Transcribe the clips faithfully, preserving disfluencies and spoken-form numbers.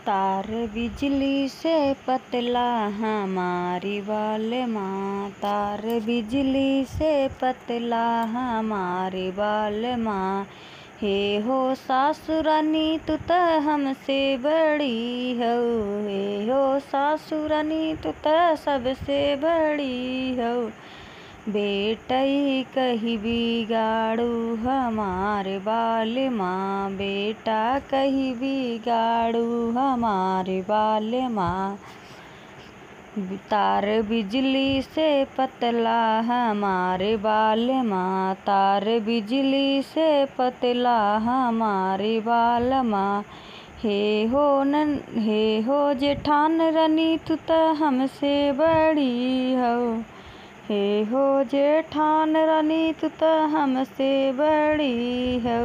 तार बिजली से पतला हमारी बालमा, तार बिजली से पतला हमारी बालमा। हे हो सासुरानी तू त हमसे बड़ी हो, हे हो सासुरानी तू त सबसे बड़ी हो। बेटई कही बिगाड़ू हमारे बालमा, बेटा कही बिगाड़ू हमारे बालमा। तार बिजली से पतला हमारे बालमा, तार बिजली से पतला हमारे बालमा। हे हो नन हे हो जेठान रानी तू त हमसे बड़ी हो, हे हो जेठान रानी तू त हमसे बड़ी हो।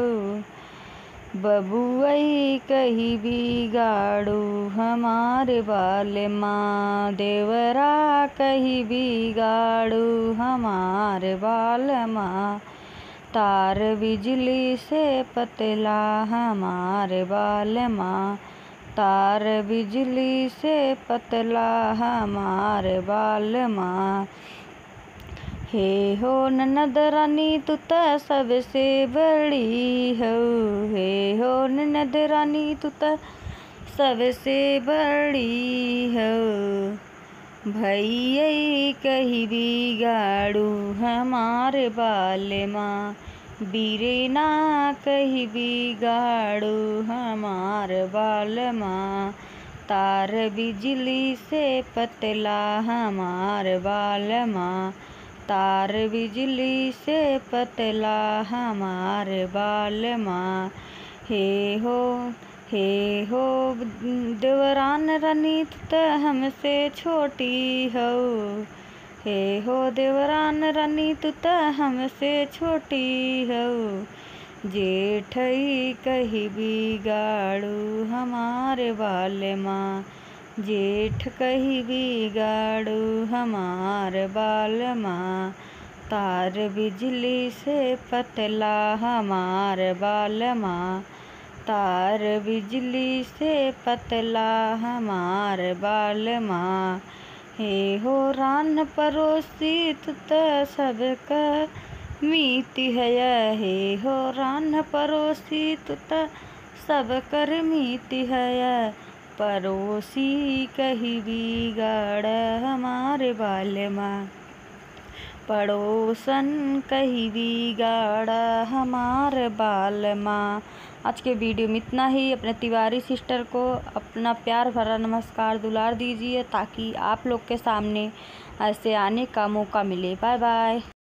बबुआई कही बिगाड़ू हमारे बालमा, देवरा कही बिगाड़ू हमारे बालमा। तार बिजली से पतला हमारे बालमा, तार बिजली से पतला हमारे बालमा। हे हो ननद रानी तू त सबसे बड़ी हो, हे हो ननद रानी तू त सबसे बड़ी हो। भैया कही बिगाड़ू हमारे बालमा, बीरेना कही बिगाड़ू हमारे बालमा। तार बिजली से पतला हमारे बालमा, तार बिजली से पतला हमारे बालमा। हे हो हे हो देवरान रानी तू त हमसे छोटी हो, हे हो देवरान रानी तू त हमसे छोटी हो। जेठई कही बिगाड़ू हमारे बालमा, जेठ कही बिगाड़ू हमारे बालमा। तार बिजली से पतला हमारे बालमा, तार बिजली से पतला हमारे बालमा। हे हो रान परोसी तू त सबका मीति है, हे हो रान परोसी तू त सब कर मीति है। पड़ोसी कही बिगाड़ हमारे बालमा, पड़ोसन कही बिगाड़ हमारे बालमा। आज के वीडियो में इतना ही। अपने तिवारी सिस्टर को अपना प्यार भरा नमस्कार दुलार दीजिए ताकि आप लोग के सामने ऐसे आने का मौका मिले। Bye bye.